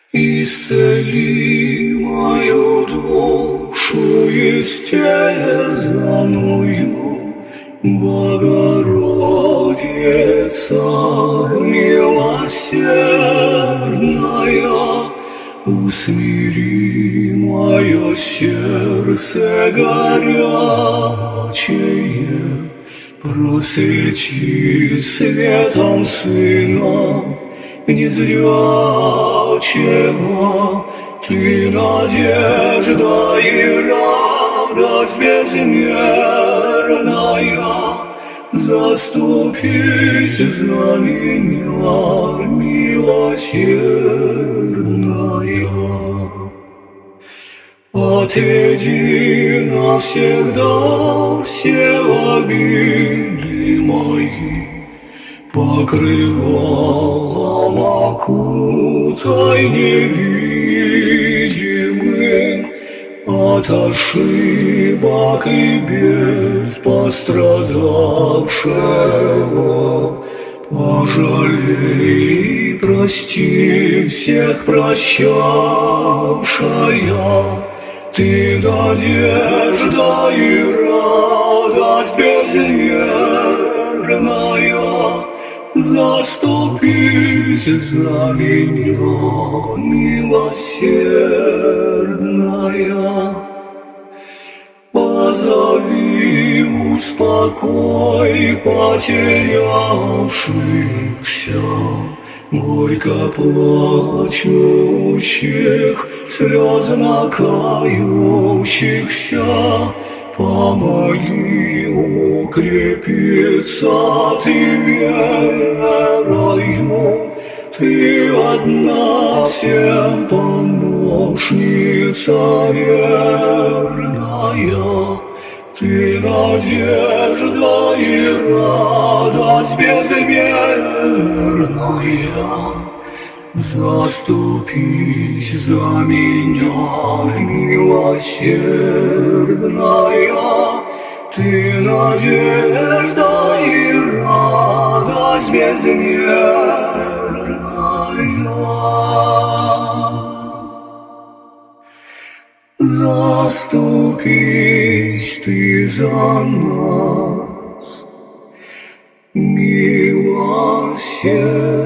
Исцели мою душу истерзанную, Богородица милосердная, усмири мое сердце горячее, просвети светом Сына незрячего. Ты надежда и радость безмерная, заступись за меня, милосердная. Отведи навсегда все обиды мои, покрывалом окутай невидимым, от ошибок и бед пострадавшего. Пожалей и прости всех прощавшая, ты надежда и радость безмерная, заступись за меня, милосердная. Позови, успокой потерявшихся, горько плачущих, слезно кающихся. Помоги укрепиться ты верою, ты одна всем помощница верная. Ты надежда и радость безмерная, заступись за меня, милосердная. Ты надежда и радость безмерная, заступись ты за нас, милосердная.